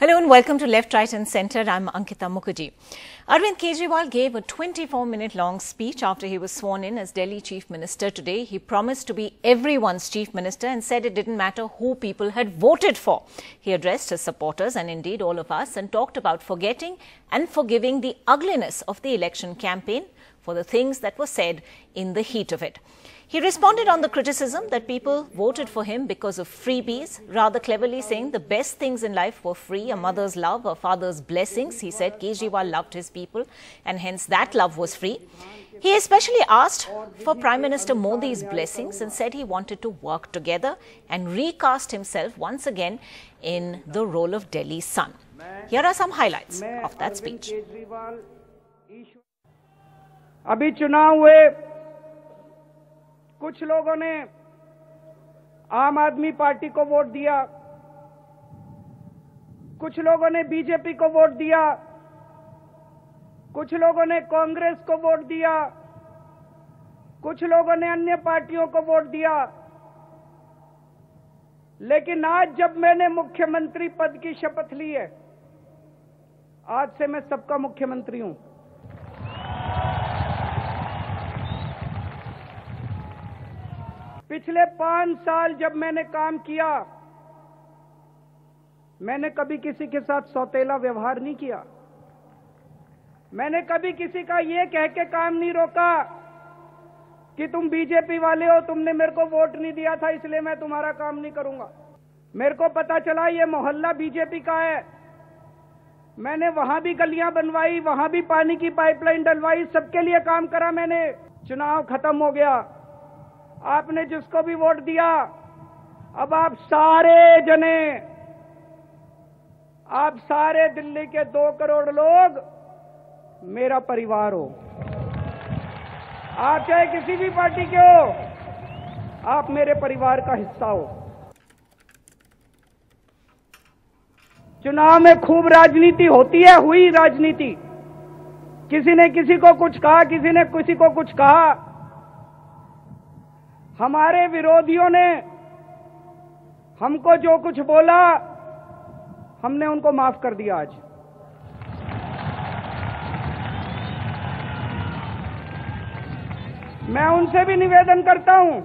Hello and welcome to Left, Right and Centre. I'm Ankita Mukherjee. Arvind Kejriwal gave a 24-minute-long speech after he was sworn in as Delhi Chief Minister today. He promised to be everyone's Chief Minister and said it didn't matter who people had voted for. He addressed his supporters and indeed all of us and talked about forgetting and forgiving the ugliness of the election campaign for the things that were said in the heat of it. He responded on the criticism that people voted for him because of freebies, rather cleverly saying the best things in life were free, a mother's love, a father's blessings. He said Kejriwal loved his people and hence that love was free. He especially asked for Prime Minister Modi's blessings and said he wanted to work together and recast himself once again in the role of Delhi's son. Here are some highlights of that speech. अभी चुनाव हुए, कुछ लोगों ने आम आदमी party को vote दिया, कुछ लोगों ने बीजेपी को वोट दिया, कुछ लोगों ने कांग्रेस को वोट दिया, कुछ लोगों ने अन्य पार्टियों को वोट दिया। लेकिन आज जब मैंने मुख्यमंत्री पद की शपथ ली है, आज से मैं सबका मुख्यमंत्री हूं। पिछले 5 साल जब मैंने काम किया, मैंने कभी किसी के साथ सौतेला व्यवहार नहीं किया। मैंने कभी किसी का ये कह के काम नहीं रोका कि तुम बीजेपी वाले हो, तुमने मेरे को वोट नहीं दिया था इसलिए मैं तुम्हारा काम नहीं करूंगा। मेरे को पता चला ये मोहल्ला बीजेपी का है, मैंने वहां भी गलियां बनवाई, वहां भी पानी की पाइपलाइन डलवाई, सबके लिए काम करा मैंने। चुनाव खत्म हो गया, आपने जिसको भी वोट दिया, अब आप सारे दिल्ली के 2 करोड़ लोग मेरा परिवार हो। आप चाहे किसी भी पार्टी के हो, आप मेरे परिवार का हिस्सा हो। चुनाव में खूब राजनीति होती है, हुई राजनीति। किसी ने किसी को कुछ कहा, किसी ने किसी को कुछ कहा। हमारे विरोधियों ने हमको जो कुछ बोला, हमने उनको माफ कर दिया। आज मैं उनसे भी निवेदन करता हूं,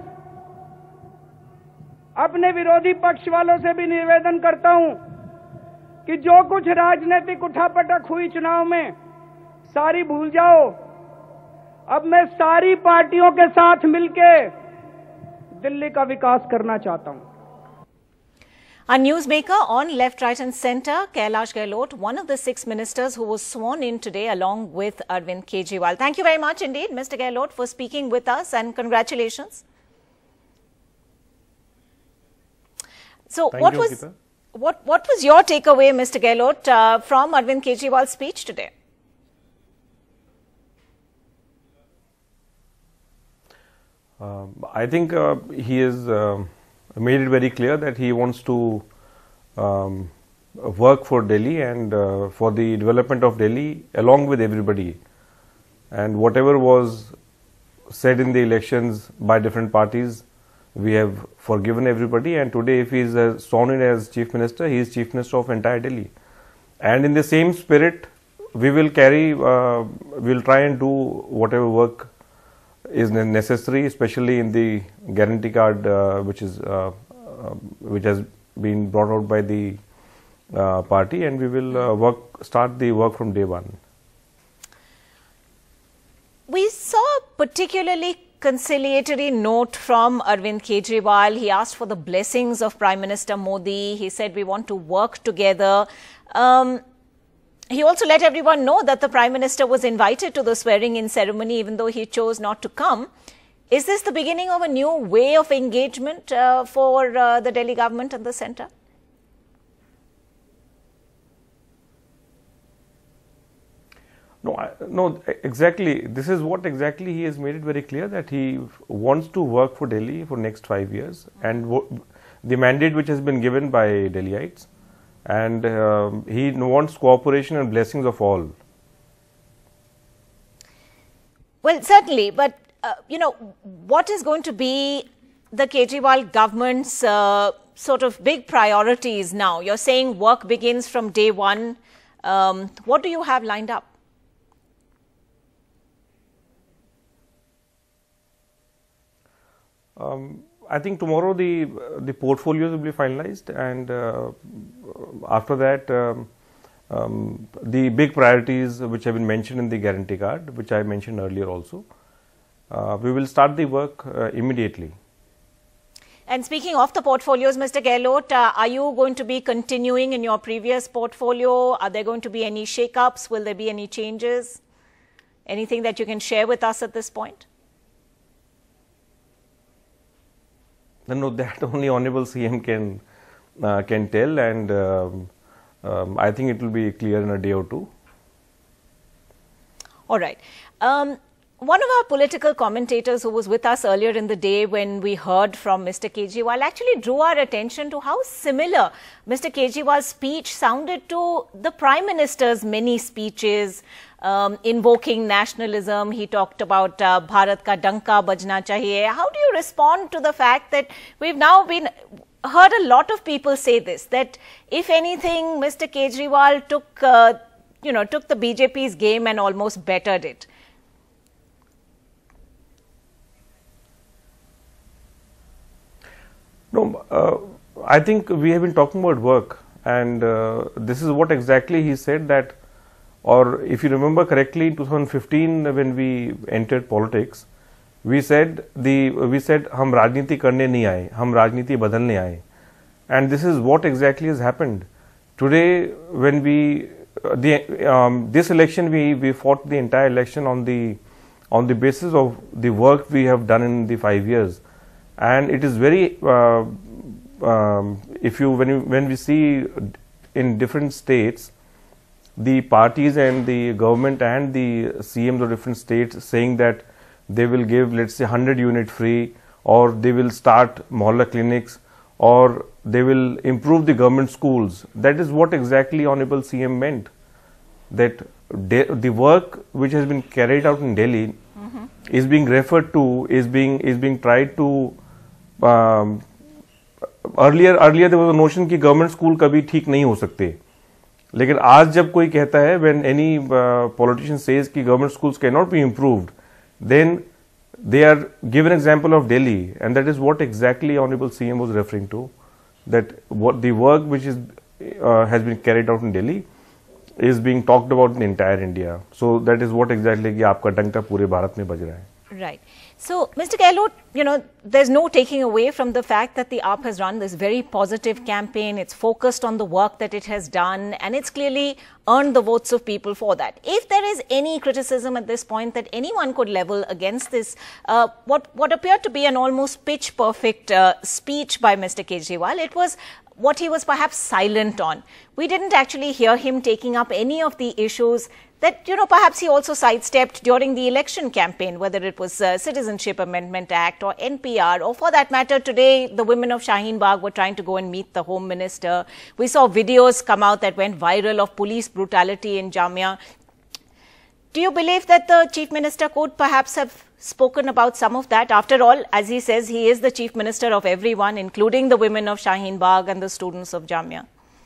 अपने विरोधी पक्ष वालों से भी निवेदन करता हूं कि जो कुछ राजनीतिक उठापटक हुई चुनाव में, सारी भूल जाओ। अब मैं सारी पार्टियों के साथ मिलके दिल्ली का विकास करना चाहता हूं। Our newsmaker on Left, Right and Centre, Kailash Gehlot, one of the 6 ministers who was sworn in today along with Arvind Kejriwal. Thank you very much indeed, Mr. Gehlot, for speaking with us and congratulations. So what was your takeaway, Mr. Gehlot, from Arvind Kejriwal's speech today? I think he has made it very clear that he wants to work for Delhi and for the development of Delhi along with everybody. And whatever was said in the elections by different parties, we have forgiven everybody. And today, if he is sworn in as Chief Minister, he is Chief Minister of entire Delhi. And in the same spirit, we will carry, we will try and do whatever work is necessary, especially in the guarantee card, which has been brought out by the party, and we will start the work from day one. We saw a particularly conciliatory note from Arvind Kejriwal. He asked for the blessings of Prime Minister Modi. He said we want to work together. He also let everyone know that the Prime Minister was invited to the swearing-in ceremony even though he chose not to come. Is this the beginning of a new way of engagement for the Delhi government and the centre? No, exactly. This is what exactly he has made it very clear, that he wants to work for Delhi for next 5 years, and the mandate which has been given by Delhiites. And he wants cooperation and blessings of all. Well, certainly, but you know, what is going to be the Kejriwal government's sort of big priorities now? You're saying work begins from day one. What do you have lined up? I think tomorrow the portfolios will be finalized, and after that the big priorities which have been mentioned in the guarantee card, which I mentioned earlier also, we will start the work immediately. And speaking of the portfolios, Mr. Gehlot, are you going to be continuing in your previous portfolio? Are there going to be any shake-ups? Will there be any changes? Anything that you can share with us at this point? No, that only Honorable CM can tell, and I think it will be clear in a day or two. All right. One of our political commentators who was with us earlier in the day when we heard from Mr. Kejriwal actually drew our attention to how similar Mr. Kejriwal's speech sounded to the Prime Minister's many speeches invoking nationalism. He talked about Bharat ka danka bajna chahiye. How do you respond to the fact that we've now heard a lot of people say this, that if anything, Mr. Kejriwal took the BJP's game and almost bettered it? No, I think we have been talking about work, and this is what exactly he said that, or if you remember correctly, in 2015 when we entered politics, we said हम राजनीति करने नहीं आए, हम राजनीति बदलने आए, and this is what exactly has happened today. When this election we fought the entire election on the basis of the work we have done in the 5 years. And it is very, when we see in different states, the parties and the government and the CMs of different states saying that they will give, let's say, 100 unit free, or they will start mohalla clinics, or they will improve the government schools. That is what exactly Honorable CM meant. That the work which has been carried out in Delhi is being referred to, is being tried to. Earlier there was a notion कि government school कभी ठीक नहीं हो सकते, लेकिन आज जब कोई कहता है, when any politician says कि government schools cannot be improved, then they are given example of Delhi, and that is what exactly Honorable CM was referring to, that what the work which is has been carried out in Delhi is being talked about in entire India. So that is what exactly कि आपका डंका पूरे भारत में बज रहा है. Right. So, Mr. Gehlot, there's no taking away from the fact that the AAP has run this very positive campaign. It's focused on the work that it has done, and it's clearly earned the votes of people for that. If there is any criticism at this point that anyone could level against this, what appeared to be an almost pitch-perfect speech by Mr. Kejriwal, it was what he was perhaps silent on. We didn't actually hear him taking up any of the issues that, perhaps he also sidestepped during the election campaign, whether it was Citizenship Amendment Act or NPR, or for that matter, today the women of Shaheen Bagh were trying to go and meet the Home Minister. We saw videos come out that went viral of police brutality in Jamia. Do you believe that the Chief Minister could perhaps have spoken about some of that? After all, as he says, he is the Chief Minister of everyone, including the women of Shaheen Bagh and the students of Jamia.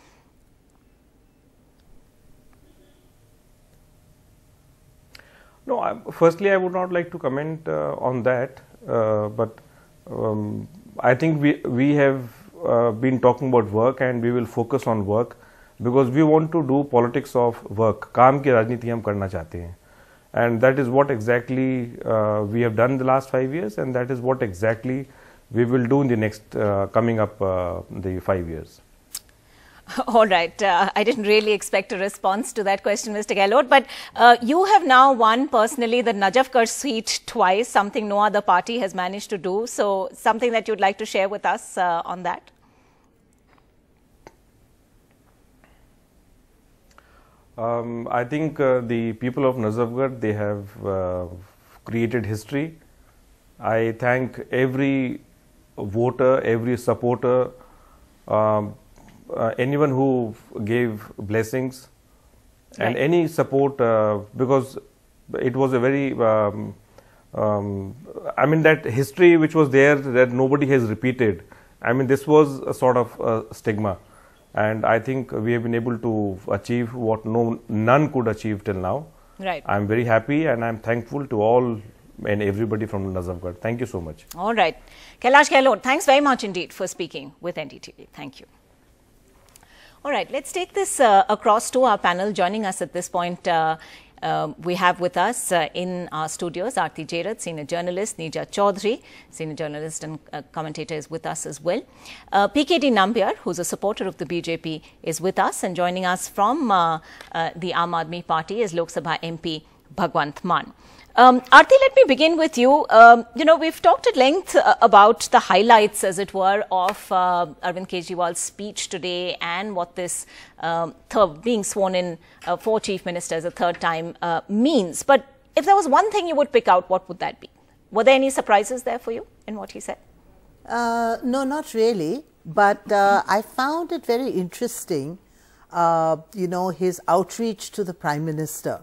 No, firstly, I would not like to comment on that, but I think we have been talking about work, and we will focus on work because we want to do politics of work. काम की राजनीति हम करना चाहते हैं, and that is what exactly we have done in the last 5 years, and that is what exactly we will do in the next coming up the 5 years. All right. I didn't really expect a response to that question, Mr. Gehlot, but you have now won personally the Najafgarh seat twice, something no other party has managed to do. So something that you'd like to share with us on that? I think the people of Najafgarh, they have created history. I thank every voter, every supporter, anyone who gave blessings and any support, because it was a very, I mean, that history which was there that nobody has repeated, I mean, this was a sort of stigma, and I think we have been able to achieve what none could achieve till now. Right. I'm very happy and I'm thankful to all and everybody from Nazafgarh. Thank you so much. All right. Kailash Gehlot, thanks very much indeed for speaking with NDTV. Thank you. All right, let's take this across to our panel. Joining us at this point, we have with us in our studios Aarti Jairath, senior journalist, Neeja Chaudhary, senior journalist and commentator, is with us as well. PKD Nambiar, who's a supporter of the BJP, is with us, and joining us from the Aam Aadmi Party is Lok Sabha MP Bhagwant Mann. Aarti, let me begin with you. We've talked at length about the highlights, as it were, of Arvind Kejriwal's speech today and what this being sworn in for Chief Minister a third time means. But if there was one thing you would pick out, what would that be? Were there any surprises there for you in what he said? No, not really. But I found it very interesting, his outreach to the Prime Minister.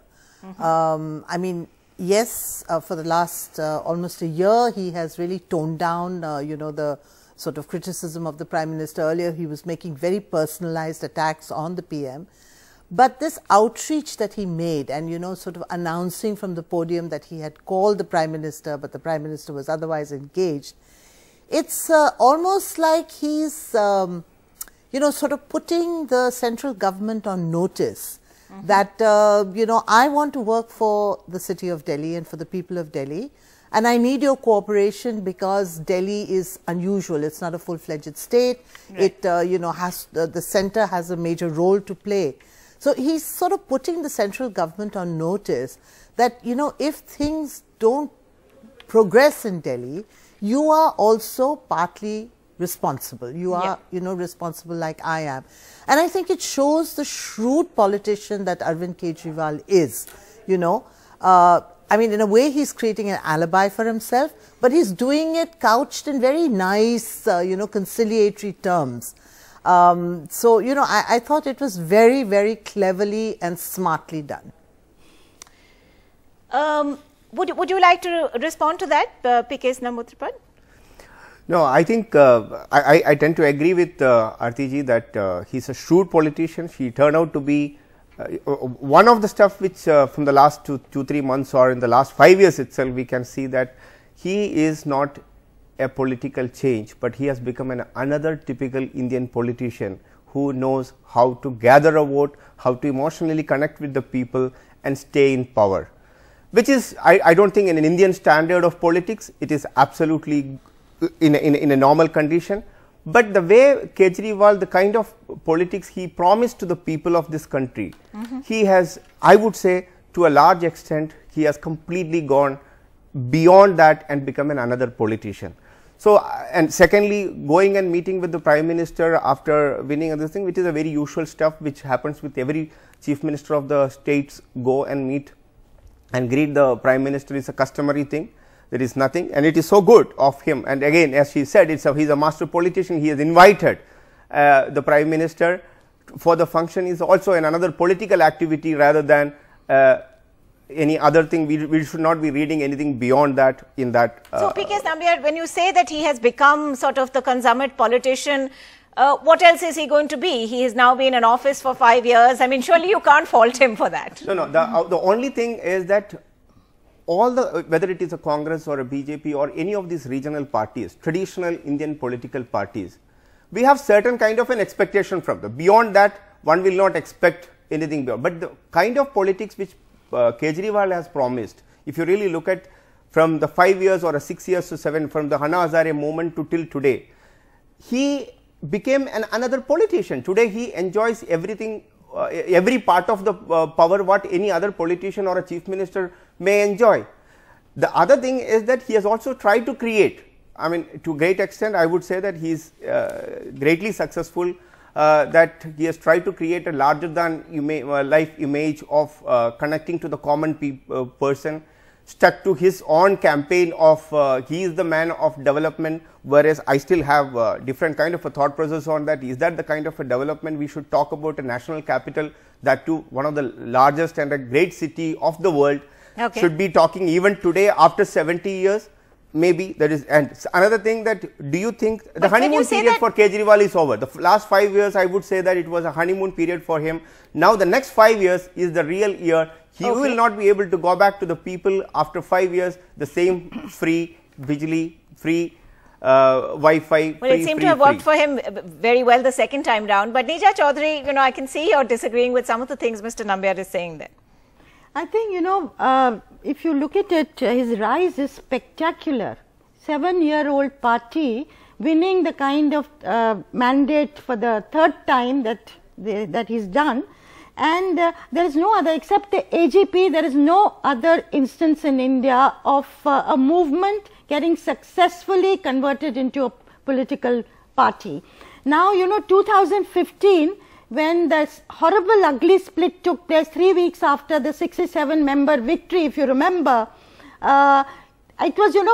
I mean, yes, for the last almost a year, he has really toned down, the sort of criticism of the Prime Minister. Earlier, he was making very personalized attacks on the PM. But this outreach that he made and, sort of announcing from the podium that he had called the Prime Minister, but the Prime Minister was otherwise engaged, it's almost like he's, sort of putting the central government on notice that, I want to work for the city of Delhi and for the people of Delhi, and I need your cooperation because Delhi is unusual. It's not a full-fledged state. Right. It, the center has a major role to play. So he's sort of putting the central government on notice that, if things don't progress in Delhi, you are also partly responsible. You are, responsible like I am. And I think it shows the shrewd politician that Arvind Kejriwal is, I mean, in a way, he's creating an alibi for himself, but he's doing it couched in very nice, conciliatory terms. I thought it was very, very cleverly and smartly done. Would you like to respond to that, PK Namutripad? No, I think I tend to agree with Aarti ji that he's a shrewd politician. She turned out to be one of the stuff which from the last 2-3 months or in the last 5 years itself, we can see that he is not a political change, but he has become another typical Indian politician who knows how to gather a vote, how to emotionally connect with the people and stay in power, which is, I don't think in an Indian standard of politics, it is absolutely in a normal condition. But the way Kejriwal, the kind of politics he promised to the people of this country, he has, I would say, to a large extent, he has completely gone beyond that and become another politician. So, and secondly, going and meeting with the Prime Minister after winning this thing, which is a very usual stuff which happens with every Chief Minister of the states, go and meet and greet the Prime Minister is a customary thing. There is nothing, and it is so good of him. And again, as she said, he's a master politician. He has invited the Prime Minister for the function. Is also another political activity rather than any other thing. We should not be reading anything beyond that in that. So, PK Nambiar, when you say that he has become sort of the consummate politician, what else is he going to be? He has now been in office for 5 years. I mean, surely you can't fault him for that. No, the only thing is that all the, whether it is a Congress or a BJP or any of these regional parties, traditional Indian political parties, we have certain kind of an expectation from them. Beyond that, one will not expect anything beyond. But the kind of politics which Kejriwal has promised, if you really look at from the 5 years or 6 years to 7, from the Anna Hazare movement to till today, he became another politician. Today he enjoys everything, every part of the power what any other politician or a chief minister may enjoy. The other thing is that he has also tried to create, I mean, to a great extent, I would say that he is greatly successful, that he has tried to create a larger than life image of connecting to the common person, stuck to his own campaign of he is the man of development, whereas I still have different kind of a thought process on that. Is that the kind of a development we should talk about? A national capital, that too one of the largest and a great city of the world, should be talking even today after 70 years. maybe that is. And another thing, that do you think the honeymoon period that for Kejriwal is over? The last 5 years, I would say that it was a honeymoon period for him. Now the next 5 years is the real year. He will not be able to go back to the people after 5 years, the same free Bijli, free Wi-Fi. Well, it seemed to have worked for him very well the second time round. But Neeja Chaudhary, you know, I can see you're disagreeing with some of the things Mr. Nambiar is saying there. I think, you know, if you look at it, his rise is spectacular. 7-year-old party winning the kind of mandate for the third time that he's done. And there is no other, except the AGP, there is no other instance in India of a movement getting successfully converted into a political party. Now, you know, 2015, when this horrible ugly split took place 3 weeks after the 67-member victory, if you remember, it was, you know,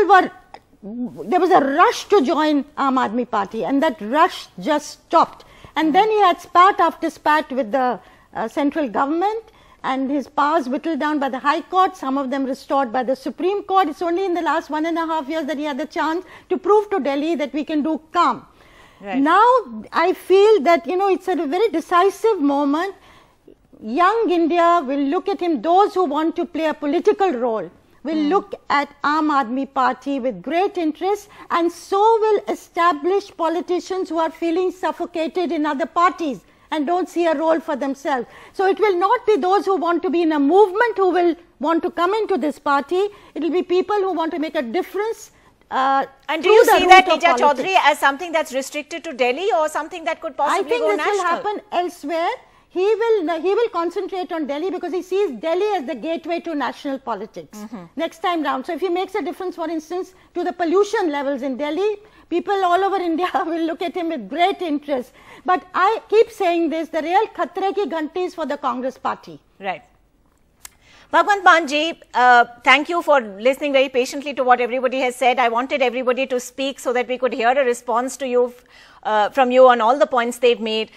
there was a rush to join Aam Aadmi Party, and that rush just stopped. And then he had spat after spat with the central government, and his powers whittled down by the High Court, some of them restored by the Supreme Court. It's only in the last 1.5 years that he had the chance to prove to Delhi that we can do calm. Right. Now, I feel that, you know, it's at a very decisive moment. Young India will look at him, those who want to play a political role will look at Aam Aadmi Party with great interest, and so will established politicians who are feeling suffocated in other parties and don't see a role for themselves. So it will not be those who want to be in a movement who will want to come into this party. It will be people who want to make a difference. And do you see that, Neeja Chaudhary, as something that's restricted to Delhi or something that could possibly go national? I think this will happen elsewhere. He will concentrate on Delhi because he sees Delhi as the gateway to national politics next time round. So if he makes a difference, for instance, to the pollution levels in Delhi, people all over India will look at him with great interest. But I keep saying this, the real khatre ki ghanti is for the Congress party. Right. Bhagwant Maan ji, thank you for listening very patiently to what everybody has said. I wanted everybody to speak so that we could hear a response to you, from you on all the points they've made.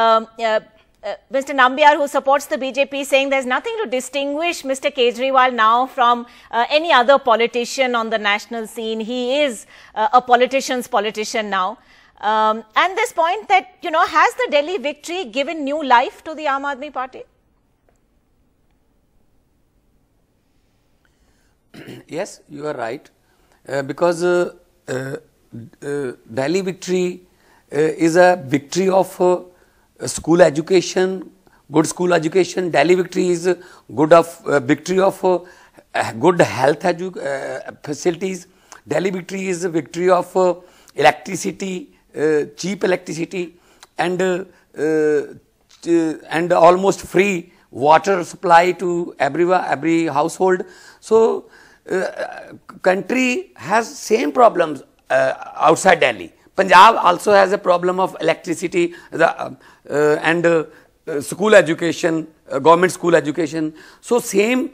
Mr. Nambiar, who supports the BJP, saying there's nothing to distinguish Mr. Kejriwal now from any other politician on the national scene. He is a politician's politician now. And this point that, you know, has the Delhi victory given new life to the Aam Aadmi Party? Yes, you are right. Because Delhi victory is a victory of school education, good school education. Delhi victory is victory of good health facilities. Delhi victory is a victory of electricity, cheap electricity, and almost free water supply to every household. So country has same problems outside Delhi. Punjab also has a problem of electricity and school education, government school education. So same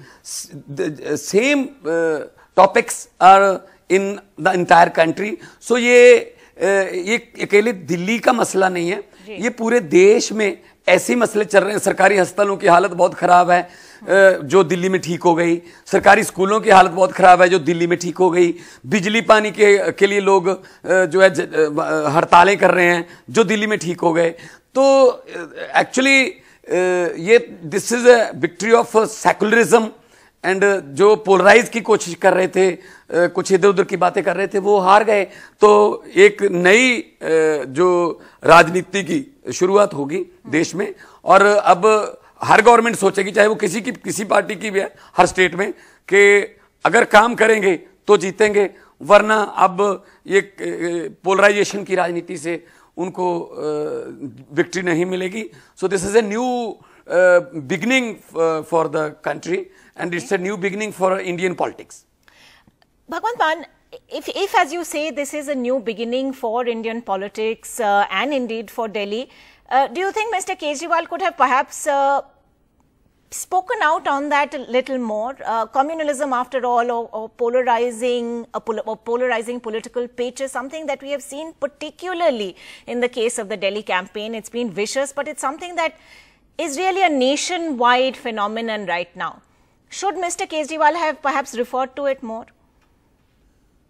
topics are in the entire country. So ये अकेले दिल्ली का मसला नहीं है, ये पूरे देश में ऐसे मसले चल रहे हैं। सरकारी अस्पतालों की हालत बहुत खराब है जो दिल्ली में ठीक हो गई, सरकारी स्कूलों की हालत बहुत खराब है जो दिल्ली में ठीक हो गई, बिजली पानी के लिए लोग जो है हड़तालें कर रहे हैं जो दिल्ली में ठीक हो गए। तो एक्चुअली ये this is a victory of secularism, and जो पोलराइज की कोशिश कर रहे थे, कुछ इधर उधर की बातें कर रहे थे, वो हार गए। तो एक नई जो राजनीति की शुरुआत होगी देश में, और अब हर गवर्नमेंट सोचेगी, चाहे वो किसी पार्टी की भी है, हर स्टेट में, कि अगर काम करेंगे तो जीतेंगे, वरना अब ये पोलराइजेशन की राजनीति से उनको विक्ट्री नहीं मिलेगी। So this is a new beginning for the country, and it's a new beginning for Indian politics. Bhagwant Maan, if as you say this is a new beginning for Indian politics and indeed for Delhi, do you think Mr. Kejriwal could have perhaps spoken out on that a little more? Communalism, after all, or polarizing political pitch is something that we have seen particularly in the case of the Delhi campaign. It's been vicious, but it's something that is really a nationwide phenomenon right now. Should Mr. Kejriwal have perhaps referred to it more?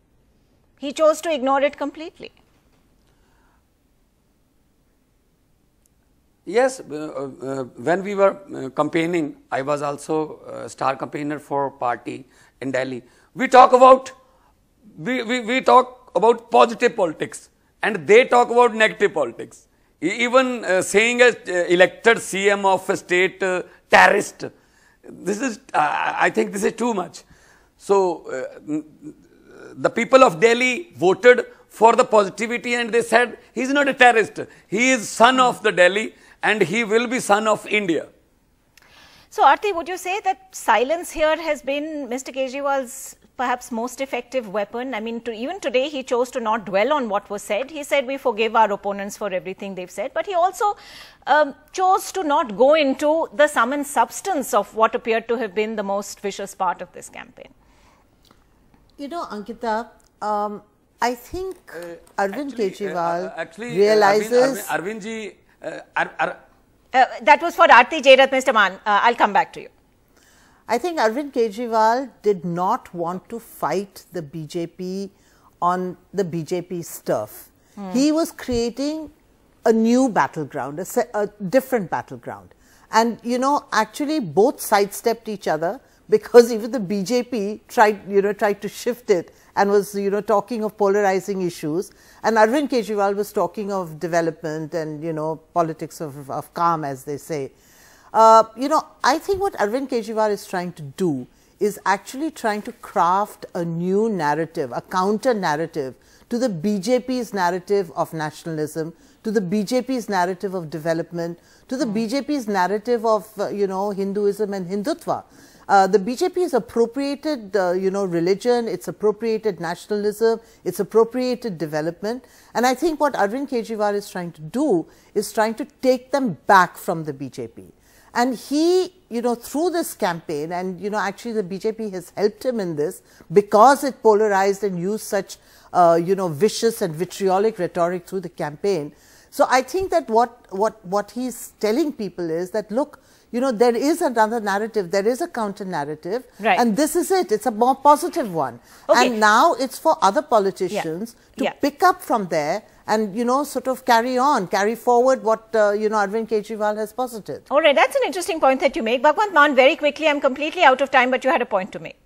He chose to ignore it completely. Yes, when we were campaigning, I was also a star campaigner for party in Delhi. We talk about positive politics, and they talk about negative politics. Even saying a elected CM of a state terrorist, this is, I think this is too much. So the people of Delhi voted for the positivity, and they said he is not a terrorist. He is son of the Delhi, and he will be son of India. So, Aarti, would you say that silence here has been Mr. Kejriwal's perhaps most effective weapon? I mean, even today, he chose to not dwell on what was said. He said we forgive our opponents for everything they've said, but he also chose to not go into the sum and substance of what appeared to have been the most vicious part of this campaign. You know, Ankita, I think Arvind Kejriwal realizes... Arvind ji... that was for Aarti Jairat, Mr. Maan. I'll come back to you. I think Arvind Kejriwal did not want to fight the BJP on the BJP stuff. He was creating a new battleground, a different battleground. And, you know, actually both sidestepped each other, because even the BJP tried to shift it and was, talking of polarizing issues. And Arvind Kejriwal was talking of development and, politics of calm, as they say. I think what Arvind Kejriwal is trying to do is actually trying to craft a new narrative, a counter narrative to the BJP's narrative of nationalism, to the BJP's narrative of development, to the BJP's narrative of, Hinduism and Hindutva. The BJP has appropriated, religion, it's appropriated nationalism, it's appropriated development. And I think what Arvind Kejriwal is trying to do is trying to take them back from the BJP. And he, through this campaign, and, actually the BJP has helped him in this because it polarized and used such, vicious and vitriolic rhetoric through the campaign. So I think that what he's telling people is that, look, there is another narrative, there is a counter narrative, right, and this is it. It's a more positive one. Okay. And now it's for other politicians to pick up from there and, sort of carry forward what, Arvind Kejriwal has posited. All right, that's an interesting point that you make. Bhagwant Maan, very quickly, I'm completely out of time, but you had a point to make.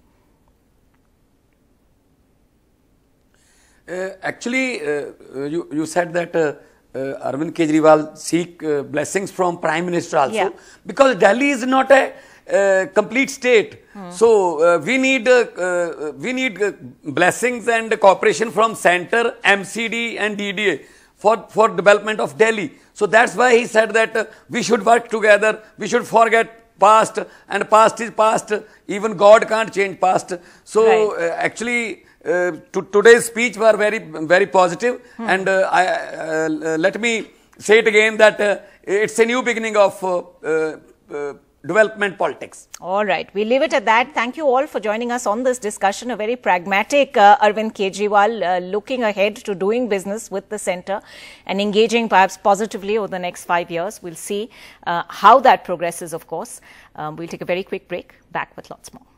Actually, you said that Arvind Kejriwal seek blessings from Prime Minister also, because Delhi is not a complete state. So we need blessings and cooperation from center, MCD and DDA for development of Delhi. So that's why he said that we should work together, we should forget past, and past is past. Even God can't change past. So actually, today's speech were very positive, and let me say it again that it's a new beginning of development politics. All right, we leave it at that. Thank you all for joining us on this discussion. A very pragmatic Arvind Kejriwal looking ahead to doing business with the centre and engaging perhaps positively over the next 5 years. We'll see how that progresses, of course. We'll take a very quick break. Back with lots more.